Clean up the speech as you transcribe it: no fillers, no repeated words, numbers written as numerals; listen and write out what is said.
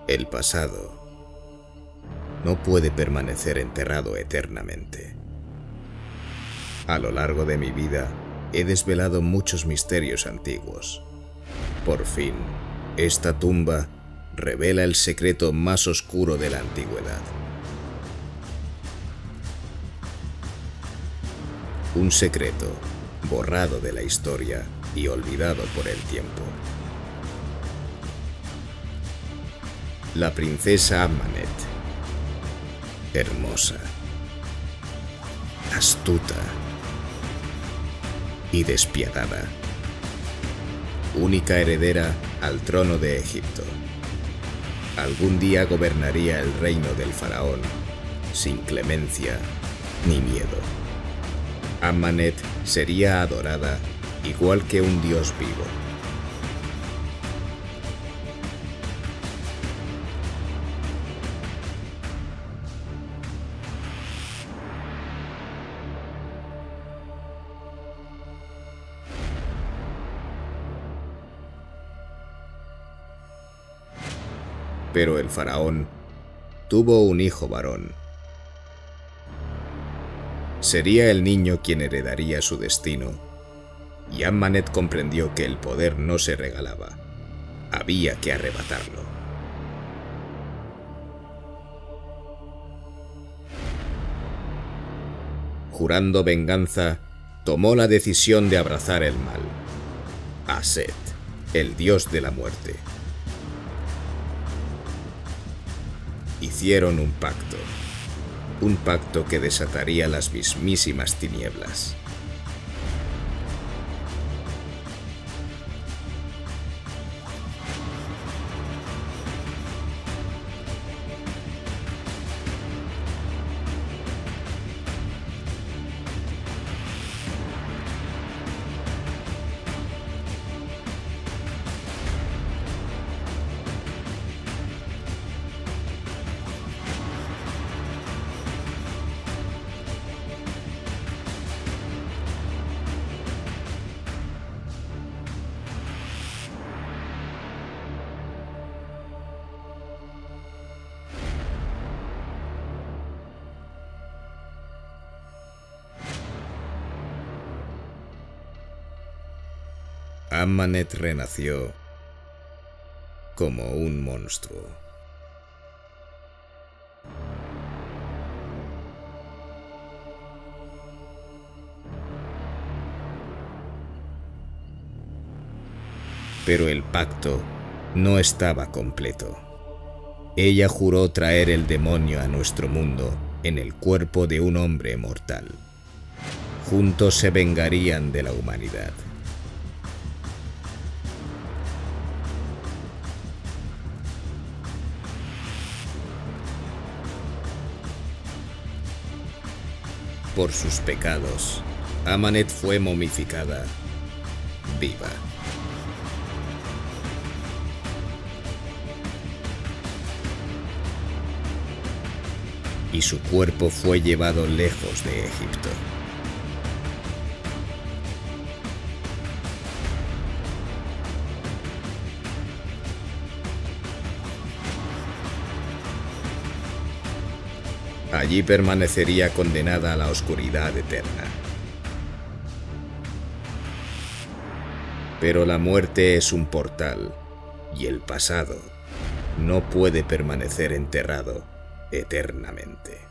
El pasado no puede permanecer enterrado eternamente. A lo largo de mi vida he desvelado muchos misterios antiguos. Por fin, esta tumba revela el secreto más oscuro de la antigüedad. Un secreto borrado de la historia y olvidado por el tiempo. La princesa Ammanet, hermosa, astuta y despiadada, única heredera al trono de Egipto. Algún día gobernaría el reino del faraón sin clemencia ni miedo. Ammanet sería adorada igual que un dios vivo. Pero el faraón tuvo un hijo varón. Sería el niño quien heredaría su destino, y Ammanet comprendió que el poder no se regalaba, había que arrebatarlo. Jurando venganza, tomó la decisión de abrazar el mal, a Set, el dios de la muerte. Hicieron un pacto que desataría las mismísimas tinieblas. Ammanet renació como un monstruo. Pero el pacto no estaba completo. Ella juró traer el demonio a nuestro mundo en el cuerpo de un hombre mortal. Juntos se vengarían de la humanidad. Por sus pecados, Ammanet fue momificada viva. Y su cuerpo fue llevado lejos de Egipto. Allí permanecería condenada a la oscuridad eterna. Pero la muerte es un portal, y el pasado no puede permanecer enterrado eternamente.